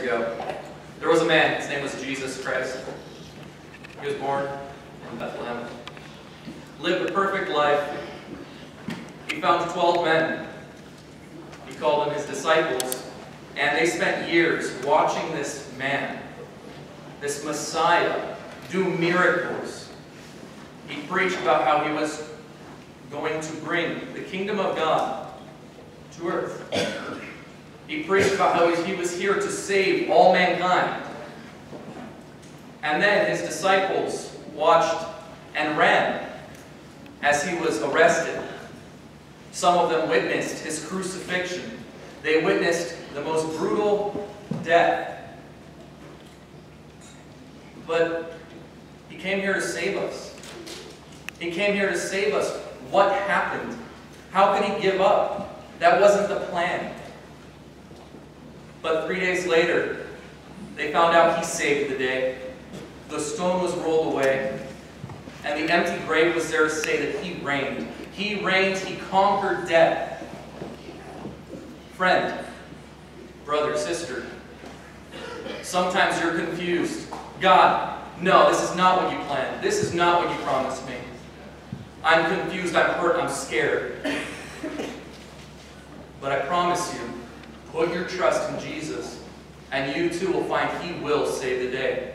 ago, there was a man. His name was Jesus Christ. He was born in Bethlehem. Lived a perfect life. He found 12 men. He called them his disciples. And they spent years watching this man, this Messiah, do miracles. He preached about how he was going to bring the kingdom of God to earth. He preached about how he was here to save all mankind. And then his disciples watched and ran as he was arrested. Some of them witnessed his crucifixion. They witnessed the most brutal death. But he came here to save us. He came here to save us. What happened? How could he give up? That wasn't the plan. But 3 days later, they found out he saved the day. The stone was rolled away, and the empty grave was there to say that he reigned. He reigned, he conquered death. Friend, brother, sister, sometimes you're confused. God, no, this is not what you planned. This is not what you promised me. I'm confused, I'm hurt, I'm scared. But I promise you, put your trust in Jesus, and you too will find he will save the day.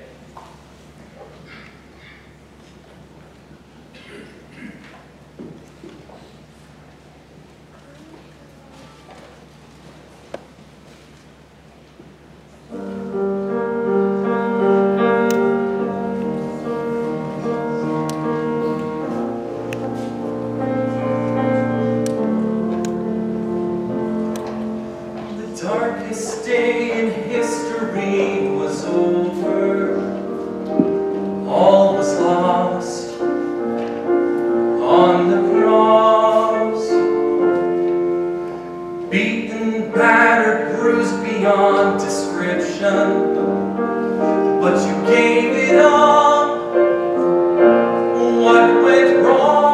Darkest day in history was over. All was lost on the cross. Beaten, battered, bruised beyond description. But you gave it up. What went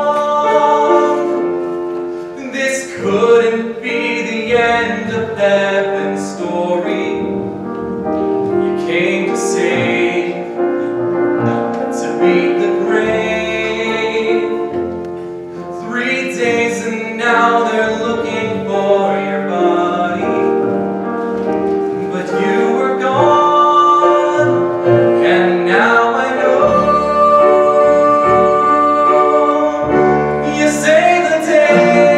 wrong? This couldn't be the end of heaven's story. You came to save, to beat the grave. 3 days and now they're looking for your body. But you were gone, and now I know. You saved the day.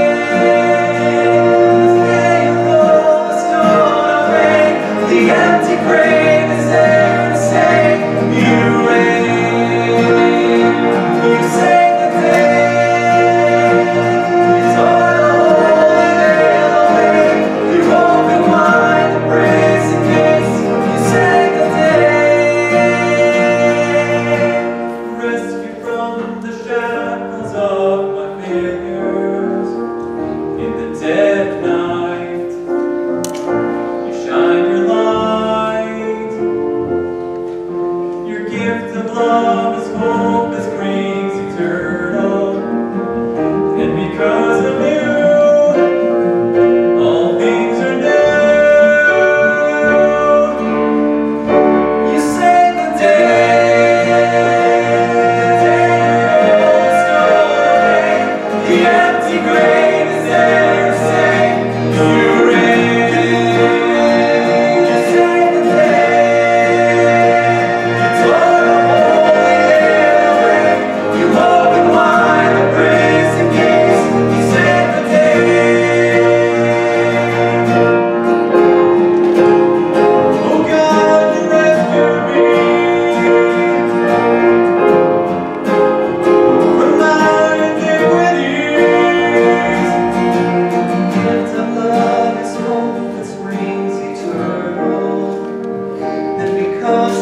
The empty grave is there to say you reign. You save the day. You tore the holy veil away. You open wide the brazen gates. You save the day. Rescue from the shackles of my failures in the dead of night. Shine your light. Your gift of love is hope, is brings eternal. And because of you, all things are new. You save the day. The day your stole away. The empty grave is there to say you reign. Because